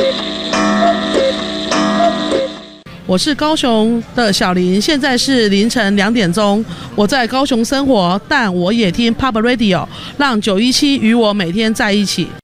我是高雄的小林，现在是凌晨2点钟。我在高雄生活，但我也听 Pop Radio， 让917与我每天在一起。